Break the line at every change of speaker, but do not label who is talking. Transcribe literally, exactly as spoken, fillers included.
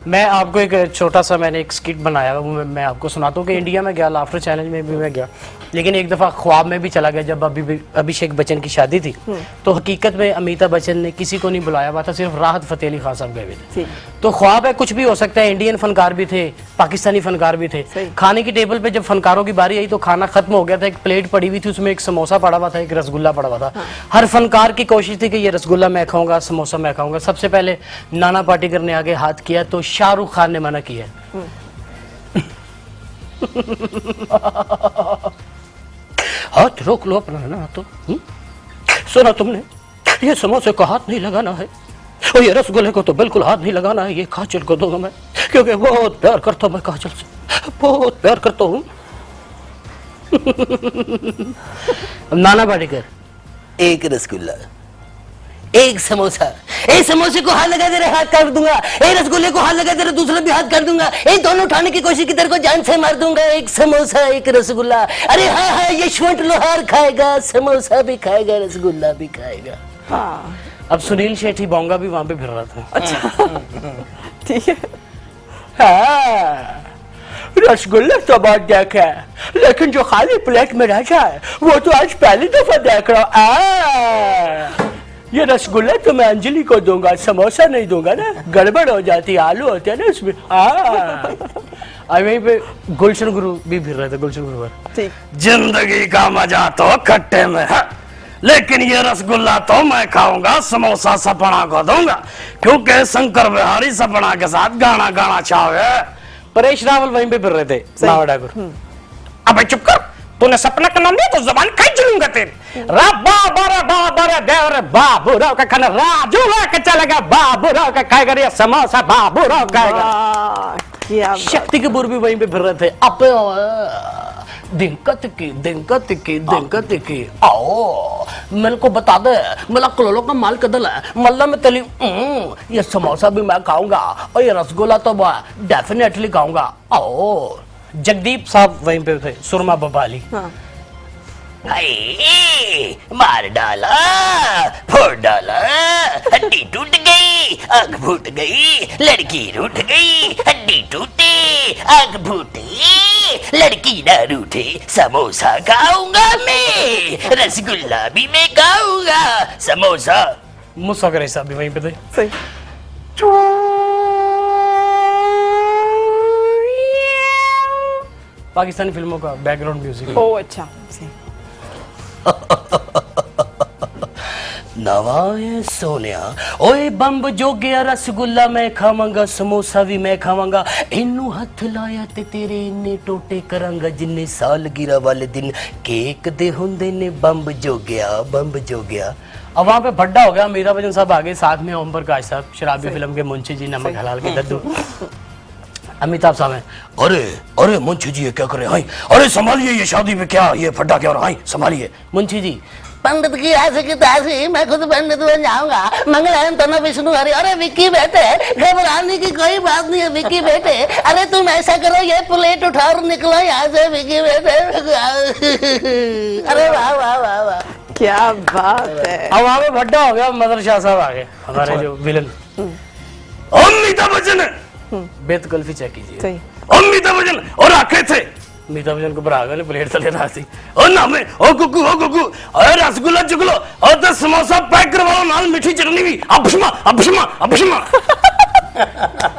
मैं आपको एक छोटा सा मैंने एक स्किट बनाया वो मैं, मैं आपको सुनाता हूँ कि इंडिया में गया, लाफ्टर चैलेंज में भी मैं गया, लेकिन एक दफ़ा ख्वाब में भी चला गया। जब अभी अभिषेक बच्चन की शादी थी तो हकीकत में अमिताभ बच्चन ने किसी को नहीं बुलाया हुआ था, सिर्फ राहत फतेह अली खान साहब गए हुए थे। तो ख्वाब है कुछ भी हो सकता है। इंडियन फनकार भी थे, पाकिस्तानी फनकार भी थे। खाने की टेबल पे जब फनकारों की बारी आई तो खाना खत्म हो गया था। एक प्लेट पड़ी हुई थी, उसमें एक समोसा पड़ा हुआ था, एक रसगुल्ला पड़ा हुआ था। हर फनकार की कोशिश थी कि ये रसगुल्ला मैं खाऊंगा, समोसा मैं खाऊंगा। सबसे पहले नाना पाटेकर ने आगे हाथ किया तो शाहरुख खान ने मना किया। हाथ रोक लो अपना ना तो। सुना तुमने, ये समोसे को हाथ नहीं लगाना है और ये रसगुल्ले को तो बिल्कुल हाथ नहीं लगाना है। ये काजल को दूंगा मैं, क्योंकि बहुत प्यार करता हूं मैं काजल से, बहुत प्यार करता हूं। नाना पाटेकर, एक रसगुल्ला, एक समोसा, एक समोसे को हाथ लगा दे रहे हाथ काट दूंगा, एक रसगुल्ले को हाथ लगा दे रहे दूसरा भी हाथ काट दूंगा, एक दोनों उठाने की कोशिश की तेरे को जान से मार दूंगा। एक समोसा एक रसगुल्ला, अरे हाँ हाँ यशवंत लोहार खाएगा, समोसा भी खाएगा, रसगुल्ला भी खाएगा। हाँ। अब सुनील शेट्टी बोंगा भी वहां पे फिर रहा था। अच्छा ठीक है। हाँ रसगुल्ला तो बहुत देखा है, लेकिन जो खाली प्लेट में रह जाए वो तो आज पहली दफा देख रहा हूँ। ये रसगुल्ला तो मैं अंजलि को दूंगा, समोसा नहीं दूंगा ना, गड़बड़ हो जाती है, आलू होते हैं ना उसमें। हाँ वहीं पे गुलशन गुरु भी फिर रहे थे। गुलशन गुरु, जिंदगी का मजा तो खट्टे में है, लेकिन ये रसगुल्ला तो मैं खाऊंगा, समोसा सपना को दूंगा, क्योंकि शंकर बिहारी सपना के साथ गाना गाना चाहे। परेश रावल वहीं पे फिर रहे थे। ठाकुर, अब चुप कर, तूने सपना का नाम लिया तो जबान खींच लूंगा तेरी। बाबू राव का खाना राजू के चलेगा, बाबू राव का खाएगा, ये समोसा बाबू राव खाएगा। शक्ति कपूर भी वहीं पे फिर रहे थे। अब दिक्कत की दिक्कत की दिक्कत की आओ मेरे को बता दे, मेरा कलोलो का माल कदल है, मल्ला में तली। ये समोसा भी मैं खाऊंगा और ये रसगुल्ला तो मैं डेफिनेटली खाऊंगा। आओ जगदीप साहब वहीं पे थे। सुरमा बबाली, हाँ। मार डाला, फोड़ डाला, हड्डी टूट गई, आग फूट गई, लड़की रूठ गई, हड्डी टूटी, आग फूटी, लड़की ना रूठे, समोसा खाऊंगा मैं, रसगुल्ला भी मैं खाऊंगा, समोसा। मुसाफिर साहब भी वहीं पे थे। सही। पाकिस्तानी फिल्मों का बैकग्राउंड म्यूजिक। ओह अच्छा। नवाए सोनिया ओए बंब जो गया, रसगुल्ला मैं खावांगा, समोसा भी मैं खावांगा, इनू हथ लाया ते तेरे इन्ने टोटे करांगा, जिन्ने सालगिरह वाले दिन केक दे हुंदे ने, बंब जो गया बंब जो गया। अब वहां पे भड्डा हो गया। अमिताभ बच्चन साहब आगे, साथ में ओम प्रकाश साहब, शराबी फिल्म के मुंशी जी, नमक हलाल के दद्दू। अमिताभ साहब है, अरे अरे मुंशी जी ये क्या करे, हाय अरे संभालिए, ये शादी में क्या ये फड्डा क्या हो रहा, हाय संभालिए। मुंशी जी, पंडित की ऐसे की तैसी, मैं खुद पंडित बन जाऊंगा, मंगल तना विष्णु हरि। अरे विक्की बेटे, घबराने की कोई बात नहीं है विक्की बेटे, अरे तुम ऐसा करो, ये प्लेट उठा और निकलो यहाँ से विक्की बेटे। अरे वाह वाह वाह वाह, क्या बात है। अब वहां पे भड्डा हो गया। मदर शाह साहब आ गए, हमारे जो विलन। अमिताभ बच्चन बेत कुल्फी चेक कीजिए। अमिताभ बच्चन और आखे थे, अमिताभ बच्चन को बरा गए प्लेट तले रासी। ओ ना में ओ गुगु ओ गुगु, अरे रसगुल्ला चुगलो और तो समोसा पैक करवाओ, नाल मीठी चटनी भी। अबशमा अबशमा अबशमा।